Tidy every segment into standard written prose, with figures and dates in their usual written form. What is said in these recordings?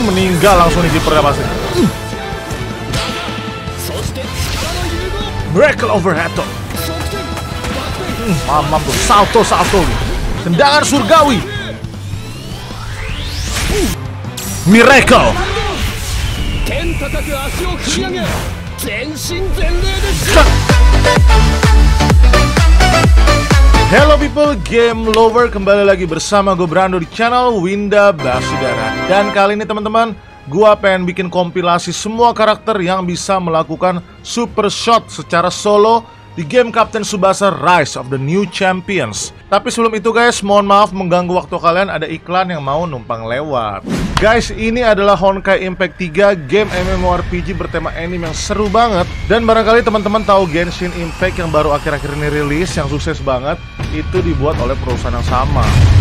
Meninggal langsung nih kipernya pasti. Miracle overhead tuh. Mamam tuh, salto gitu. Tendangan surgawi. Miracle. Hello people, game lover, kembali lagi bersama gue Brando di channel Winda Basudara. Dan kali ini teman-teman, gue pengen bikin kompilasi semua karakter yang bisa melakukan super shot secara solo di game Captain Tsubasa Rise of the New Champions. Tapi sebelum itu guys, mohon maaf mengganggu waktu kalian, ada iklan yang mau numpang lewat. Guys, ini adalah Honkai Impact 3, game MMORPG bertema anime yang seru banget. Dan barangkali teman-teman tahu Genshin Impact yang baru akhir-akhir ini rilis, yang sukses banget, itu dibuat oleh perusahaan yang sama.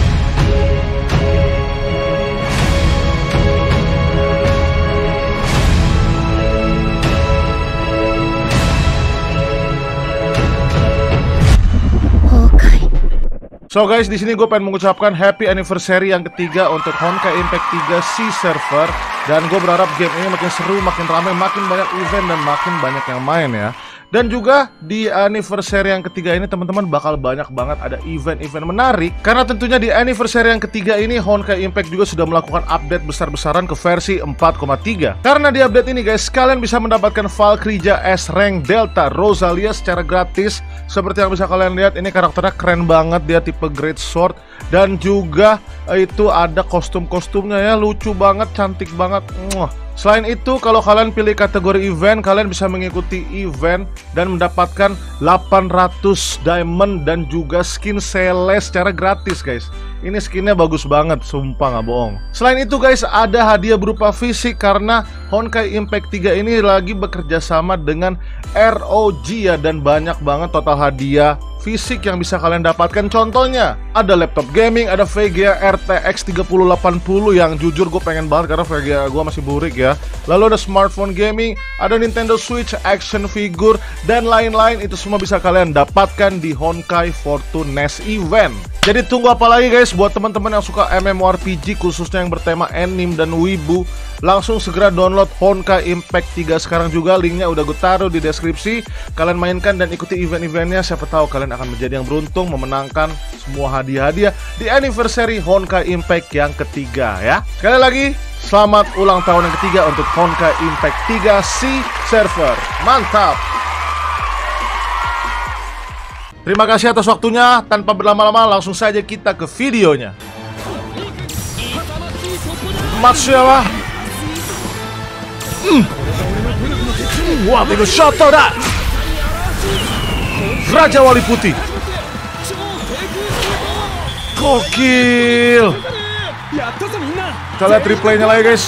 So guys, di sini gue pengen mengucapkan happy anniversary yang ketiga untuk Honkai Impact 3 C server. Dan gue berharap game ini makin seru, makin ramai, makin banyak event dan makin banyak yang main ya. Dan juga di anniversary yang ketiga ini teman-teman bakal banyak banget ada event-event menarik. Karena tentunya di anniversary yang ketiga ini Honkai Impact juga sudah melakukan update besar-besaran ke versi 4.3. Karena di update ini guys, kalian bisa mendapatkan Valkyria S Rank Delta Rosalia secara gratis. Seperti yang bisa kalian lihat, ini karakternya keren banget, dia tipe Great Sword. Dan juga itu ada kostum-kostumnya ya, lucu banget, cantik banget. Selain itu, kalau kalian pilih kategori event, kalian bisa mengikuti event dan mendapatkan 800 diamond dan juga skin Celeste secara gratis guys. Ini skinnya bagus banget, sumpah nggak bohong. Selain itu guys, ada hadiah berupa fisik karena Honkai Impact 3 ini lagi bekerja sama dengan ROG ya. Dan banyak banget total hadiah fisik yang bisa kalian dapatkan. Contohnya, ada laptop gaming, ada VGA RTX 3080 yang jujur gue pengen banget karena VGA gue masih burik ya. Lalu ada smartphone gaming, ada Nintendo Switch, action figure, dan lain-lain. Itu semua bisa kalian dapatkan di Honkai Fortune NES event. Jadi tunggu apa lagi guys, buat teman-teman yang suka MMORPG khususnya yang bertema anime dan wibu, langsung segera download Honkai Impact 3 sekarang juga. Linknya udah gue taruh di deskripsi. Kalian mainkan dan ikuti event-eventnya, siapa tahu kalian akan menjadi yang beruntung memenangkan semua hadiah-hadiah di anniversary Honkai Impact yang ketiga ya. Sekali lagi, selamat ulang tahun yang ketiga untuk Honkai Impact 3 C server. Mantap. Terima kasih atas waktunya. Tanpa berlama-lama, langsung saja kita ke videonya. Matsuyama. Wah, itu Shoto dah. Raja Wali Putih. Gokil. Kita lihat replaynya lagi guys.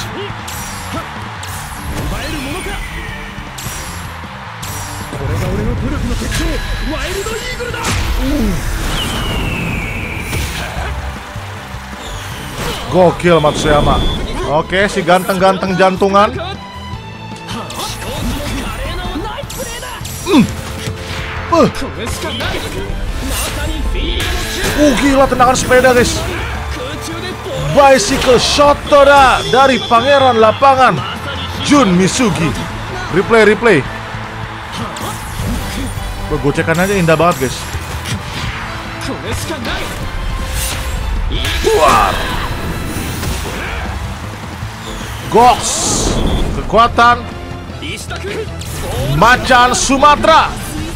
Gokil Matsuyama. Oke, si ganteng-ganteng jantungan. Gila tendangan sepeda guys. Bicycle Shotoda dari Pangeran Lapangan Jun Misugi. Replay. Gocekan aja indah banget guys. Buar. Goks. Kekuatan Macan Sumatera.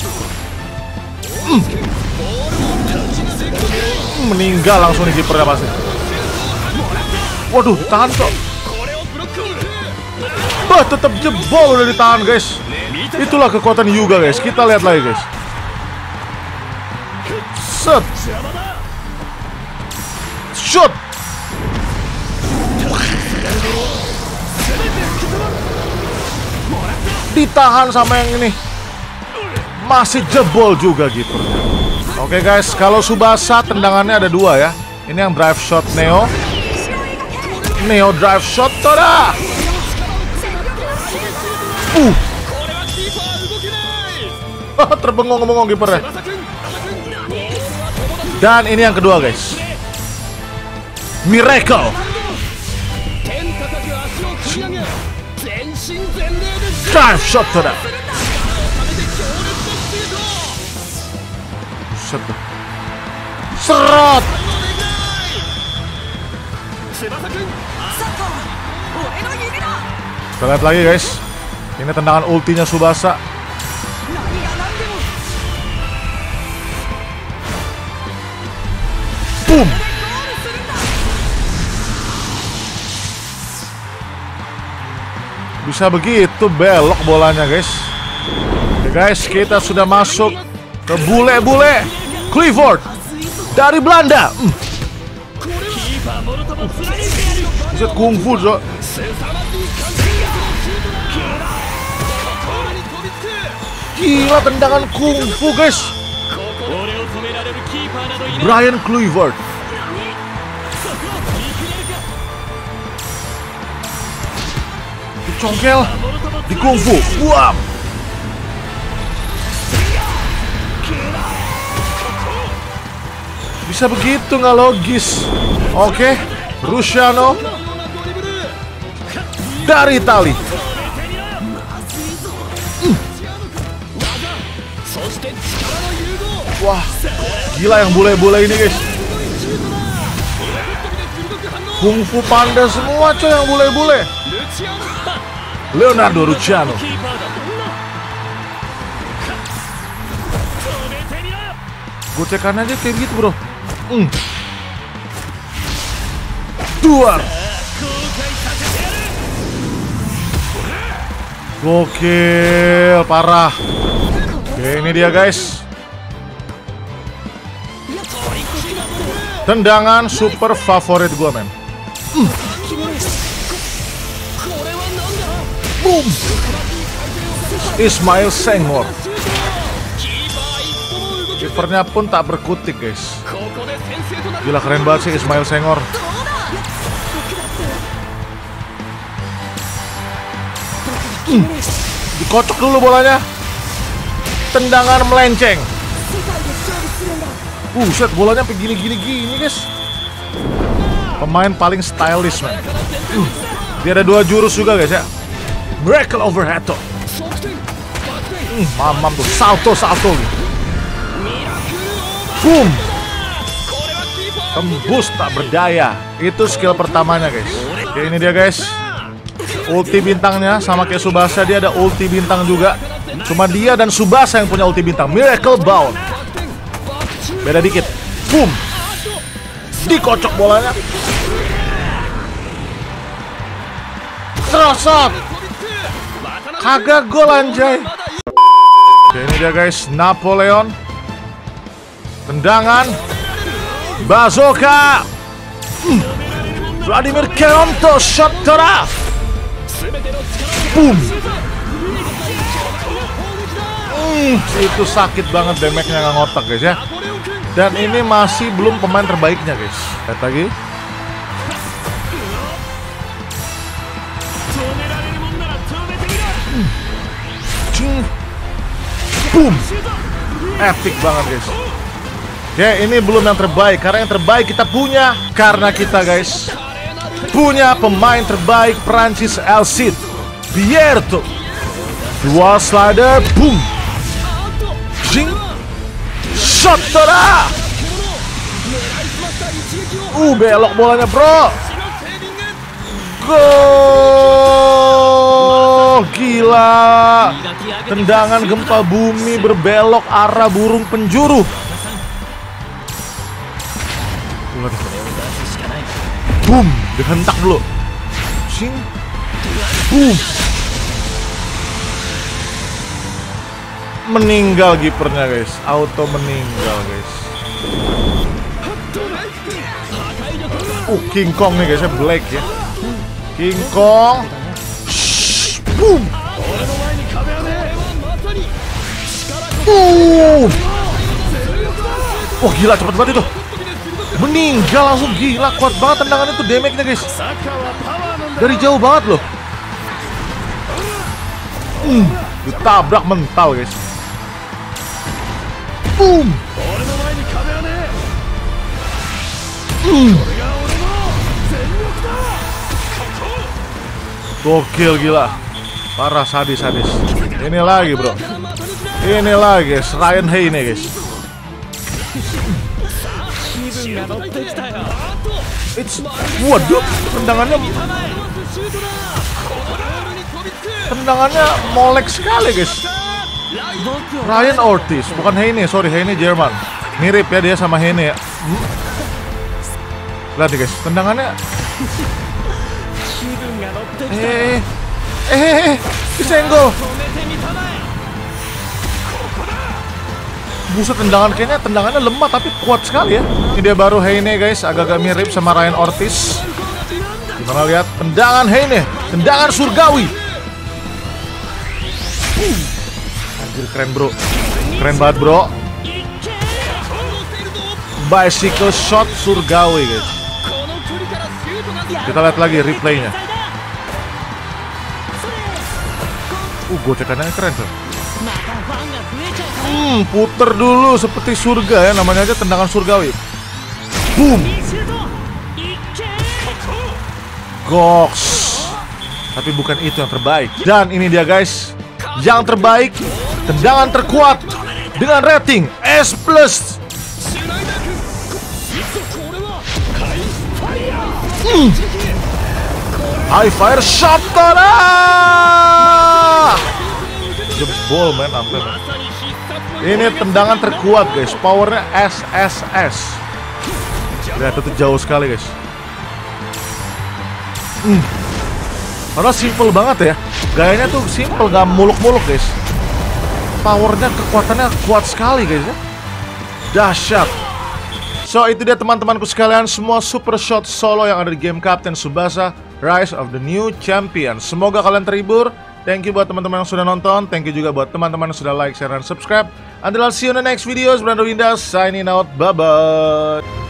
Meninggal langsung nih kipernya pasti. Waduh, ditahan kok. Bah, tetap jebol udah ditahan guys. Itulah kekuatan Hyuga guys. Kita lihat lagi guys. Set. Shoot. Ditahan sama yang ini. Masih jebol juga gitu. Oke guys, kalau Tsubasa tendangannya ada dua ya. Ini yang drive shot Neo. Neo drive shot Tora. Terbengong-bengong kipernya. Dan ini yang kedua guys. Miracle. Dive shot dah. Buset dah. Serot. Kita lihat lagi guys. Ini tendangan ultinya Tsubasa. Boom. Bisa begitu belok bolanya guys. Oke guys, kita sudah masuk ke bule-bule Clifford dari Belanda. Buset kungfu so. Gila tendangan kungfu guys. Brian Clifford. Dicongkel di kungfu. Buam. Bisa begitu nggak logis. Oke, Luciano dari Itali. Wah, gila yang bule-bule ini guys. Kungfu panda semua coy yang bule-bule. Leonardo Luciano. Gocekan aja kayak gitu bro. Duar. Gokil, parah. Oke, ini dia guys. Tendangan super favorit gue men. Boom. Ismail Senghor. Kipernya pun tak berkutik guys. Gila keren banget sih Ismail Senghor. Dikocok dulu bolanya. Tendangan melenceng. Set bolanya sampai gini guys. Pemain paling stylish man. Dia ada 2 jurus juga guys ya. Miracle overhead tuh. Mamam tuh salto gitu. Boom. Tembus tak berdaya. Itu skill pertamanya guys. Oke, ini dia guys. Ulti bintangnya sama kayak Tsubasa, dia ada ulti bintang juga. Cuma dia dan Tsubasa yang punya ulti bintang. Miracle Bound. Beda dikit. Boom. Dikocok bolanya. Serosot. Kagak gol anjay. Oke, ini dia guys, Napoleon. Tendangan Bazooka. Vladimir Keronto shot tora. Boom. Itu sakit banget, damage-nya nggak ngotak guys ya. Dan ini masih belum pemain terbaiknya guys. Lihat lagi. Boom. Epic banget guys. Oke, ini belum yang terbaik. Karena yang terbaik kita punya. Karena kita guys punya pemain terbaik Prancis, El Cid Bierto. Dual slider. Boom. Jing. Shot tora. Belok bolanya bro. Gol. Gila. Tendangan gempa bumi berbelok arah burung penjuru. Boom. Dihentak dulu. Sing. Boom. Meninggal kipernya guys. Auto meninggal guys. King Kong nih guys ya, Black ya. King Kong. Boom. Boom. Wah gila cepet banget itu. Meninggal langsung, gila kuat banget tendangan itu, damage-nya guys. Dari jauh banget loh. Ditabrak mental guys. Boom. Gokil gila. Parah, sadis. Ini lagi bro. Ini lagi guys, Ryan Heine guys. Waduh, tendangannya molek sekali guys. Ryan Ortiz, bukan Heine, sorry, Heine Jerman. Mirip ya dia sama Heine ya. Lihat nih guys, tendangannya. Disenggol. Buset, tendangannya lemah tapi kuat sekali ya. Ini dia baru Heine guys, agak-agak mirip sama Ryan Ortiz. Gimana lihat tendangan Heine, tendangan surgawi. Anjir, keren bro, keren banget bro. Bicycle shot surgawi guys. Kita lihat lagi replaynya. Gocekannya keren tuh. Puter dulu seperti surga ya, namanya aja tendangan surgawi. Boom. Goks. Tapi bukan itu yang terbaik. Dan ini dia guys, yang terbaik, tendangan terkuat dengan rating S+. High fire shot. Jebol men, sampai. Ini tendangan terkuat guys, powernya SSS. Lihat itu jauh sekali guys. Karena simple banget ya, gayanya tuh simple, gak muluk-muluk guys. Powernya, kekuatannya kuat sekali guys ya. Dahsyat. So itu dia teman-temanku sekalian, semua super shot solo yang ada di game Captain Tsubasa Rise of the New Champion. Semoga kalian terhibur. Thank you buat teman-teman yang sudah nonton. Thank you juga buat teman-teman yang sudah like, share, dan subscribe. Until I'll see you in the next videos. Brando Winda signing out. Bye-bye.